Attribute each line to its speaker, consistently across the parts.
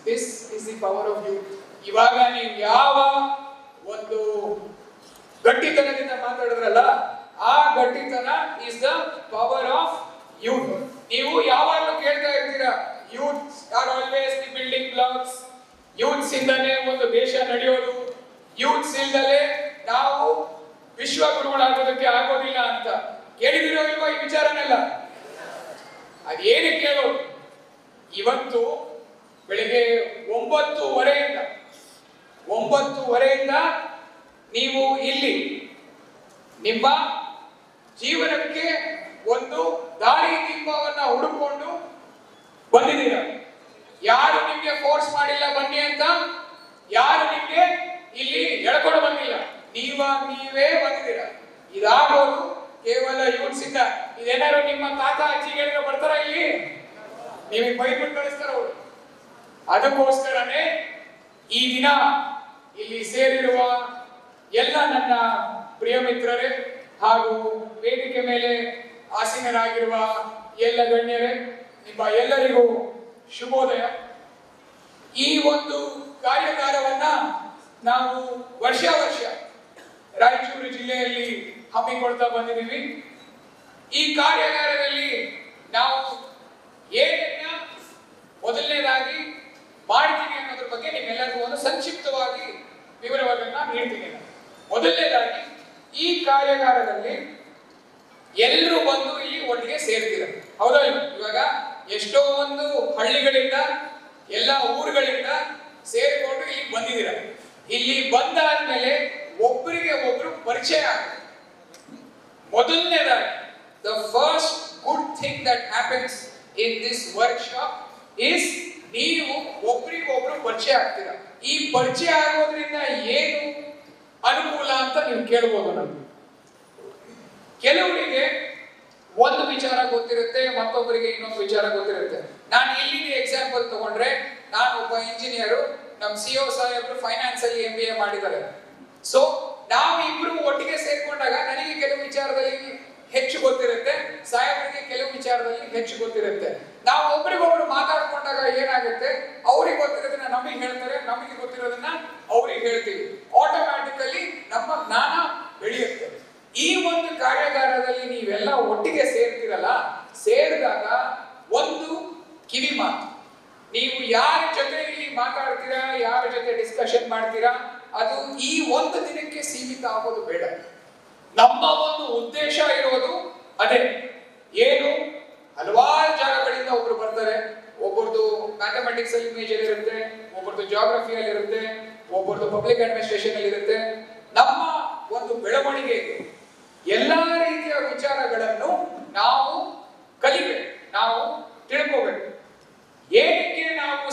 Speaker 1: This is the power of youth. ಇವಾಗ ನೀವು ಯಾವ ಒಂದು ಗಟ್ಟಿತನದಿಂದ ಮಾತಾಡಿದ್ರಲ್ಲ, ಆ ಗಟ್ಟಿತನ is the power of youth. ನೀವು ಯಾವಾಗಲೂ ಕೇಳ್ತಾ ಇರ್ತೀರಾ, youth are always the building blocks. Youths ಇಂದಲೇ ಒಂದು ದೇಶ ನಡೆಯೋದು, ಯೂತ್ಸ್ ಇಲ್ದಲೇ ನಾವು ವಿಶ್ವಗುರುಗಳಾಗೋದಕ್ಕೆ ಆಗೋದಿಲ್ಲ ಅಂತ. ಕೇಳಿದಿರೋ ಇಲ್ವಾ ಈ ವಿಚಾರನೆಲ್ಲ? ಅದೇನು ಕೇಳೋದು? ಇವತ್ತು ಬೆಳಿಗ್ಗೆ 9:30ಯಿಂದ ನೀವು ಇಲ್ಲಿ ನಿಮ್ಮ ಜೀವನಕ್ಕೆ ಒಂದು ದಾರಿ ದೀಪವನ್ನ ಹುಡುಕೊಂಡು ಬಂದಿದ್ದೀರ. ಯಾರು ನಿಮ್ಗೆ ಫೋರ್ಸ್ ಮಾಡಿಲ್ಲ ಬನ್ನಿ ಅಂತ, ಯಾರು ನಿಮ್ಗೆ ಇಲ್ಲಿ ಎಳ್ಕೊಂಡು ಬಂದಿಲ್ಲ, ನೀವೇ ಬಂದಿದ್ದೀರ. ಇದಾಗೋದು ಕೇವಲ ಯೂತ್ಸ್ ಇಂದ. ಇದೇನಾದ್ರು ನಿಮ್ಮ ತಾತ ಅಜ್ಜಿಗಳಿಗೆ ಬರ್ತಾರ ಇಲ್ಲಿ? ನೀವು ಬೈಬಿಟ್ಟು ಕಳಿಸ್ತಾರ ಅವರು. ಅದಕ್ಕೋಸ್ಕರನೇ ಈ ದಿನ ಇಲ್ಲಿ ಸೇರಿರುವ ಎಲ್ಲ ನನ್ನ ಪ್ರಿಯ ಮಿತ್ರರೇ ಹಾಗೂ ವೇದಿಕೆ ಮೇಲೆ ಆಸೀನರಾಗಿರುವ ಎಲ್ಲ ಗಣ್ಯರೇ, ನಿಮ್ಮ ಎಲ್ಲರಿಗೂ ಶುಭೋದಯ. ಈ ಒಂದು ಕಾರ್ಯಾಗಾರವನ್ನ ನಾವು ವರ್ಷ ರಾಯಚೂರು ಜಿಲ್ಲೆಯಲ್ಲಿ ಹಮ್ಮಿಕೊಳ್ತಾ ಬಂದಿದ್ದೀವಿ. ಈ ಕಾರ್ಯಾಗಾರದಲ್ಲಿ ನಾವು ಏನನ್ನ ಮೊದಲನೇದಾಗಿ ಮಾಡ್ತೀನಿ ಅನ್ನೋದ್ರ ಬಗ್ಗೆ ನಿಮ್ಮೆಲ್ಲರಿಗೂ ಒಂದು ಸಂಕ್ಷಿಪ್ತವಾಗಿ ವಿವರವನ್ನ ನೀಡ್ತೀನಿ. ಮೊದಲನೇದಾಗಿ ಈ ಕಾರ್ಯಾಗಾರದಲ್ಲಿ ಎಲ್ಲರೂ ಬಂದು ಇಲ್ಲಿ ಒಟ್ಟಿಗೆ ಸೇರ್ತೀರ, ಹೌದಾ? ಇವಾಗ ಎಷ್ಟೋ ಒಂದು ಹಳ್ಳಿಗಳಿಂದ ಎಲ್ಲ ಊರುಗಳಿಂದ ಸೇರಿಕೊಂಡು ಇಲ್ಲಿ ಬಂದಿದ್ದೀರ. ಇಲ್ಲಿ ಬಂದಾದ್ಮೇಲೆ ಒಬ್ಬರಿಗೆ ಒಬ್ರು ಪರಿಚಯ ಆಗುತ್ತೆ. ಮೊದಲನೇದಾಗಿ the first good thing that happens in this workshop is ನೀವು ಒಬ್ಬರಿಗೊಬ್ರು ಪರಿಚಯ ಆಗ್ತೀರ. ಈ ಪರಿಚಯ ಆಗೋದ್ರಿಂದ ಏನು ಅನುಕೂಲ ಅಂತ ನೀವು ಕೇಳ್ಬೋದು. ನಮ್ಗೆ ಕೆಲವರಿಗೆ ಒಂದು ವಿಚಾರ ಗೊತ್ತಿರುತ್ತೆ, ಮತ್ತೊಬ್ಬರಿಗೆ ಇನ್ನೊಂದು ವಿಚಾರ ಗೊತ್ತಿರುತ್ತೆ. ನಾನು ಇಲ್ಲಿಗೆ ಎಕ್ಸಾಂಪಲ್ ತಗೊಂಡ್ರೆ, ನಾನು ಒಬ್ಬ ಇಂಜಿನಿಯರು, ನಮ್ಮ CO ಸಾಹೇಬರು ಫೈನಾನ್ಸ್ ಅಲ್ಲಿ MBA ಮಾಡಿದ್ದಾರೆ. ಸೊ ನಾವಿಬ್ರು ಒಟ್ಟಿಗೆ ಸೇರ್ಕೊಂಡಾಗ ನನಗೆ ಕೆಲವು ವಿಚಾರದಲ್ಲಿ ಹೆಚ್ಚು ಗೊತ್ತಿರುತ್ತೆ, ಸಾಹೇಬರಿಗೆ ಕೆಲವು ವಿಚಾರದಲ್ಲಿ ಹೆಚ್ಚು ಗೊತ್ತಿರುತ್ತೆ. ನಾವು ಒಬ್ರಿಗೊಬ್ರು ಮಾತಾಡ್ಕೊಂಡಾಗ ಏನಾಗುತ್ತೆ, ಅವ್ರಿಗೆ ಗೊತ್ತಿರೋದನ್ನ ನಮಗೆ ಹೇಳ್ತಾರೆ, ನಮಗೆ ಗೊತ್ತಿರೋದನ್ನ ಅವ್ರಿಗೆ ಹೇಳ್ತೀವಿ. ಆಟೋಮ್ಯಾಟಿಕಲಿ ನಮ್ಮ ಜ್ಞಾನ ಬೆಳೆಯುತ್ತೆ. ಈ ಒಂದು ಕಾರ್ಯಾಗಾರದಲ್ಲಿ ನೀವೆಲ್ಲ ಒಟ್ಟಿಗೆ ಸೇರ್ತಿರಲ್ಲ, ಸೇರಿದಾಗ ಒಂದು ಕಿವಿ ಮಾತು, ನೀವು ಯಾರ ಜೊತೆ ಇಲ್ಲಿ ಮಾತಾಡ್ತೀರಾ, ಯಾರ ಜೊತೆ ಡಿಸ್ಕಷನ್ ಮಾಡ್ತೀರಾ, ಅದು ಈ ಒಂದು ದಿನಕ್ಕೆ ಸೀಮಿತ ಆಗೋದು ಬೇಡ. ನಮ್ಮ ಒಂದು ಉದ್ದೇಶ ಇರೋದು ಅದೇ. ಏನು, ಹಲವಾರು ಜಾಗಗಳಿಂದ ಒಬ್ರು ಬರ್ತಾರೆ. ಒಬ್ಬರದು ಮ್ಯಾಥಮೆಟಿಕ್ಸ್ ಅಲ್ಲಿ ಮೇಜರ್ ಇರುತ್ತೆ, ಒಬ್ಬರದು ಜಾಗ್ರಫಿಯಲ್ಲಿ ಇರುತ್ತೆ, ಒಬ್ಬರದು ಪಬ್ಲಿಕ್ ಅಡ್ಮಿನಿಸ್ಟ್ರೇಷನ್ ಅಲ್ಲಿ ಇರುತ್ತೆ. ನಮ್ಮ ಒಂದು ಬೆಳವಣಿಗೆ ಎಲ್ಲಾ ರೀತಿಯ ವಿಚಾರಗಳನ್ನು ನಾವು ಕಲಿಬೇಕು, ನಾವು ತಿಳ್ಕೋಬೇಕು. ಏನಕ್ಕೆ ನಾವು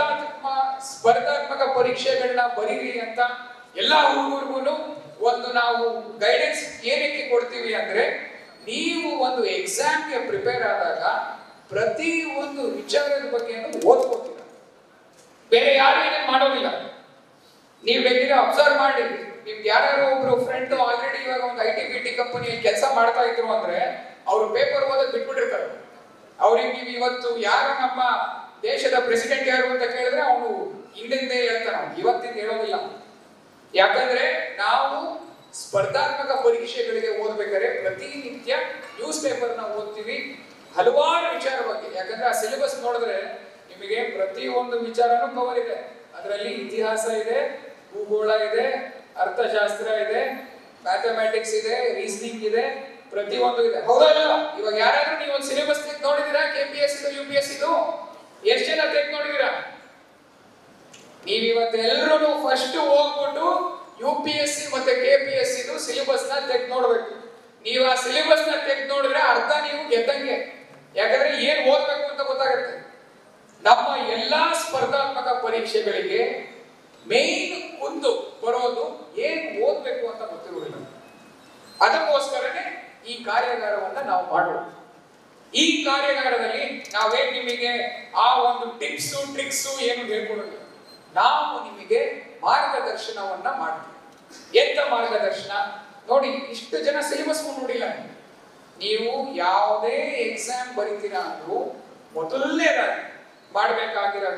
Speaker 1: ಸ್ಪರ್ಧಾತ್ಮಕ ಪರೀಕ್ಷೆಗಳನ್ನ ಬರೀರಿ ಅಂತ ಎಲ್ಲ ಹುಡುಗರಿಗೂ ಒಂದು ನಾವು ಗೈಡೆನ್ಸ್ ಏನಕ್ಕೆ ಕೊಡ್ತೀವಿ ಅಂದ್ರೆ, ನೀವು ಒಂದು ಎಕ್ಸಾಮ್ಗೆ ಪ್ರಿಪೇರ್ ಆದಾಗ ಪ್ರತಿ ಒಂದು ವಿಚಾರದ ಬಗ್ಗೆ ಓದ್ಕೋತೀರ, ಬೇರೆ ಯಾರು ಏನೇ ಮಾಡೋದಿಲ್ಲ. ನೀವು ಬೇಕಿದ್ರೆ ಅಬ್ಸರ್ವ್ ಮಾಡಿ, ನಿಮ್ಗೆ ಯಾರು ಒಬ್ರು ಫ್ರೆಂಡ್ ಆಲ್ರೆಡಿ ಇವಾಗ ಒಂದು IT-BT ಕಂಪನಿಯಲ್ಲಿ ಕೆಲಸ ಮಾಡ್ತಾ ಇದ್ರು ಅಂದ್ರೆ ಅವರು ಪೇಪರ್ ಓದೋದು ಬಿಟ್ಬಿಟ್ಟಿರ್ತಾರೆ. ಅವ್ರಿಗೆ ನೀವು ಇವತ್ತು ಯಾರು ನಮ್ಮ ದೇಶದ ಪ್ರೆಸಿಡೆಂಟ್ ಯಾರು ಅಂತ ಕೇಳಿದ್ರೆ ಅವನು ಹಿಂದೆ ಹೇಳ್ತಾನೆ, ಇವತ್ತಿಂದ ಹೇಳೋದಿಲ್ಲ. ಯಾಕಂದ್ರೆ ನಾವು ಸ್ಪರ್ಧಾತ್ಮಕ ಪರೀಕ್ಷೆಗಳಿಗೆ ಓದ್ಬೇಕಾದ್ರೆ ಪ್ರತಿನಿತ್ಯ ನ್ಯೂಸ್ ಪೇಪರ್ ನ ಓದ್ತೀವಿ, ಹಲವಾರು ವಿಚಾರ ಬಗ್ಗೆ. ಯಾಕಂದ್ರೆ ಆ ಸಿಲೆಬಸ್ ನೋಡಿದ್ರೆ ನಿಮಗೆ ಪ್ರತಿ ಒಂದು ವಿಚಾರನೂ ಕವರ್ ಇದೆ. ಅದರಲ್ಲಿ ಇತಿಹಾಸ ಇದೆ, ಭೂಗೋಳ ಇದೆ, ಅರ್ಥಶಾಸ್ತ್ರ ಇದೆ, ಮ್ಯಾಥಮೆಟಿಕ್ಸ್ ಇದೆ, ರೀಸನಿಂಗ್ ಇದೆ, ಪ್ರತಿಯೊಂದು ಇದೆ, ಹೌದಲ್ಲ? ಇವಾಗ ಯಾರಾದ್ರೂ ನೀವು ಒಂದು ಸಿಲೆಬಸ್ ತೆಗೆದು ನೋಡಿದೀರಾ? KPSC UPSC ಎಷ್ಟು ಜನ ತೆಗೆದು ನೋಡಿದೀರಾ? ನೀವಿವತ್ತೆಲ್ಲರೂ ಫಸ್ಟ್ ಹೋಗ್ಬಿಟ್ಟು UPSC ಮತ್ತೆ KPSC ಸಿಲೆಬಸ್ ನ ತೆಗೆದು ನೋಡ್ಬೇಕು. ನೀವು ಆ ಸಿಲೆಬಸ್ ನ ತೆಗೆದು ನೋಡಿದ್ರೆ ಅರ್ಧ ನೀವು ಗೆದ್ದಂಗೆ. ಯಾಕಂದ್ರೆ ಏನ್ ಓದ್ಬೇಕು ಅಂತ ಗೊತ್ತಾಗುತ್ತೆ. ನಮ್ಮ ಎಲ್ಲಾ ಸ್ಪರ್ಧಾತ್ಮಕ ಪರೀಕ್ಷೆಗಳಿಗೆ ಮೇನ್ ಒಂದು ಬರೋದು ಏನ್ ಓದ್ಬೇಕು ಅಂತ ಗೊತ್ತಿರುವುದಿಲ್ಲ. ಅದಕ್ಕೋಸ್ಕರನೇ ಈ ಕಾರ್ಯಾಗಾರವನ್ನ ನಾವು ಮಾಡೋಣ. ಈ ಕಾರ್ಯಾಗಾರದಲ್ಲಿ ನಾವೇನ್ ನಿಮಗೆ ಆ ಒಂದು ಟಿಪ್ಸ್ ಟ್ರಿಕ್ಸ್ ಏನು ಹೇಳ್ಕೊಡೋದಿಲ್ಲ, ನಾವು ನಿಮಗೆ ಮಾರ್ಗದರ್ಶನವನ್ನ ಮಾಡ್ತೀವಿ. ಎಂತ ಮಾರ್ಗದರ್ಶನ ನೋಡಿ, ಇಷ್ಟು ಜನ ಸಿಲೆಬಸ್ ನೋಡಿಲ್ಲ. ನೀವು ಯಾವುದೇ ಎಕ್ಸಾಮ್ ಬರೀತೀರಾ ಅಂದ್ರೂ ಮೊದಲನೇದಾಗಿ ಮಾಡಬೇಕಾಗಿರೋದು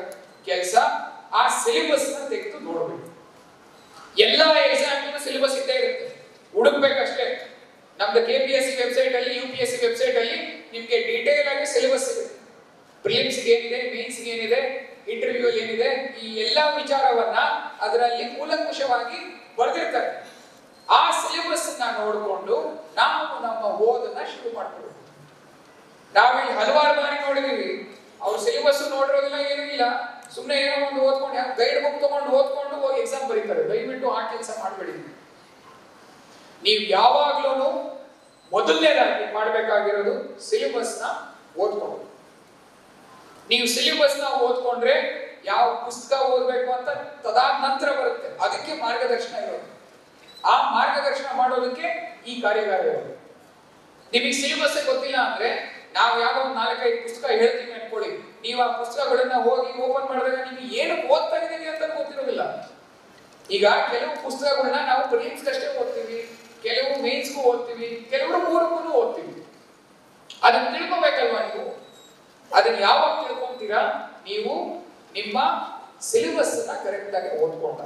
Speaker 1: ಕೆಲಸ ಆ ಸಿಲೆಬಸ್ ನ ತೆಗೆದು ನೋಡಬೇಕು. ಎಲ್ಲಾ ಎಕ್ಸಾಮ್ ಸಿಲೆಬಸ್ ಇದ್ದೇ ಇರುತ್ತೆ, ಹುಡುಕ್ಬೇಕಷ್ಟೇ. ನಮ್ದು KPSC ವೆಬ್ಸೈಟ್ ಅಲ್ಲಿ, UPSC ವೆಬ್ಸೈಟ್ ಅಲ್ಲಿ ನಿಮ್ಗೆ ಡೀಟೇಲ್ ಆಗಿ ಸಿಲೆಬಸ್ ಸಿಗುತ್ತೆ. ಪ್ರಿಲಿಮ್ಸ್ ಏನಿದೆ, ಮೇನ್ಸ್ ಏನಿದೆ, ಇಂಟರ್ವ್ಯೂ ಏನಿದೆ, ಈ ಎಲ್ಲಾ ವಿಚಾರವನ್ನ ಅದರಲ್ಲಿ ಕೂಲಂಕುಷವಾಗಿ ಬರೆದಿರ್ತಾರೆ. ಆ ಸಿಲೆಬಸ್ ನೋಡಿಕೊಂಡು ನಾವು ನಮ್ಮ ಓದನ್ನ ಶುರು ಮಾಡ್ಕೊಳ್ಬೇಕು. ನಾವಿಲ್ಲಿ ಹಲವಾರು ಬಾರಿ ನೋಡಿದೀವಿ, ಅವ್ರು ಸಿಲೆಬಸ್ ನೋಡಿರೋದಿಲ್ಲ, ಏನೂ ಇಲ್ಲ, ಸುಮ್ಮನೆ ಏನೋ ಒಂದು ಓದ್ಕೊಂಡು ಗೈಡ್ ಬುಕ್ ತಗೊಂಡು ಓದ್ಕೊಂಡು ಹೋಗಿ ಎಕ್ಸಾಮ್ ಬರೀತಾರೆ. ದಯವಿಟ್ಟು ಆ ಕೆಲಸ ಮಾಡಬೇಡಿ. ನೀವು ಯಾವಾಗ್ಲೂ ಮೊದಲನೇದಾಗಿ ಮಾಡಬೇಕಾಗಿರೋದು ಸಿಲೆಬಸ್ ನ ಓದ್ಕೊಂಡು. ನೀವು ಸಿಲೆಬಸ್ ನ ಓದ್ಕೊಂಡ್ರೆ ಯಾವ ಪುಸ್ತಕ ಓದ್ಬೇಕು ಅಂತ ತದಾದ ನಂತರ ಬರುತ್ತೆ, ಅದಕ್ಕೆ ಮಾರ್ಗದರ್ಶನ ಇರೋದು. ಆ ಮಾರ್ಗದರ್ಶನ ಮಾಡೋದಕ್ಕೆ ಈ ಕಾರ್ಯಾಗಾರ ಇರೋದು. ನಿಮಗೆ ಸಿಲೆಬಸ್ ಗೊತ್ತಿಲ್ಲ ಅಂದ್ರೆ ನಾವು ಯಾವ್ದೋ ಒಂದು 4-5 ಪುಸ್ತಕ ಹೇಳ್ತೀವಿ ಅನ್ಕೊಳ್ಳಿ, ನೀವು ಆ ಪುಸ್ತಕಗಳನ್ನ ಹೋಗಿ ಓಪನ್ ಮಾಡಿದಾಗ ನಿಮ್ಗೆ ಏನು ಓದ್ತಾ ಇದೀವಿ ಅಂತ ಗೊತ್ತಿರೋದಿಲ್ಲ. ಈಗ ಕೆಲವು ಪುಸ್ತಕಗಳನ್ನ ನಾವು ಪ್ರಿಲಿಮ್ಸ್ ಅಷ್ಟೇ ಓದ್ತೀವಿ, ಕೆಲವು ಮೇನ್ಸ್ಗೂ ಓದ್ತೀವಿ, ಕೆಲವರು ಮೂರಕ್ಕೂ ಓದ್ತೀವಿ. ಅದನ್ನ ತಿಳ್ಕೊಬೇಕಲ್ವಾ ನೀವು? ಅದನ್ನ ಯಾವಾಗ ತಿಳ್ಕೊಂತೀರಾ? ನೀವು ನಿಮ್ಮ ಸಿಲೆಬಸ್ ಅನ್ನ ಕರೆಕ್ಟ್ ಆಗಿ ಓದ್ಕೊಂಡಾಗ.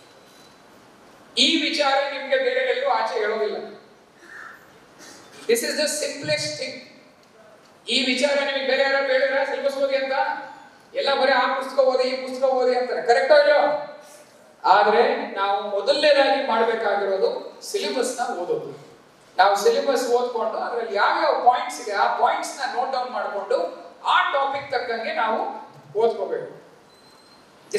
Speaker 1: ಈ ವಿಚಾರ ನಿಮ್ಗೆ ಬೇರೆ ಎಲ್ಲೂ ಆಚೆ ಹೇಳೋದಿಲ್ಲ. This is the simplest thing. ಈ ವಿಚಾರ ನಿಮಗೆ ಬೇರೆ ಯಾರು ಹೇಳಿದ್ರೆ ಸಿಲೆಬಸ್ ಓದಿ ಅಂತ, ಎಲ್ಲ ಬರೀ ಆ ಪುಸ್ತಕ ಓದಿ ಈ ಪುಸ್ತಕ ಓದಿ ಅಂತಾರೆ. ಕರೆಕ್ಟ್ ಆಗಿಲ್ಲ. ಆದ್ರೆ ನಾವು ಮೊದಲನೇದಾಗಿ ಮಾಡಬೇಕಾಗಿರೋದು ಸಿಲೆಬಸ್ ನ ಓದೋದು. ನಾವು ಸಿಲೆಬಸ್ ಓದ್ಕೊಂಡು ಅದರಲ್ಲಿ ಯಾವ್ಯಾವ ಪಾಯಿಂಟ್ಸ್ ಇದೆ ಆ ಪಾಯಿಂಟ್ಸ್ ನ ನೋಟ್ ಡೌನ್ ಮಾಡಿಕೊಂಡು ಆ ಟಾಪಿಕ್ ತಕ್ಕಂಗೆ ನಾವು ಓದ್ಕೋಬೇಕು.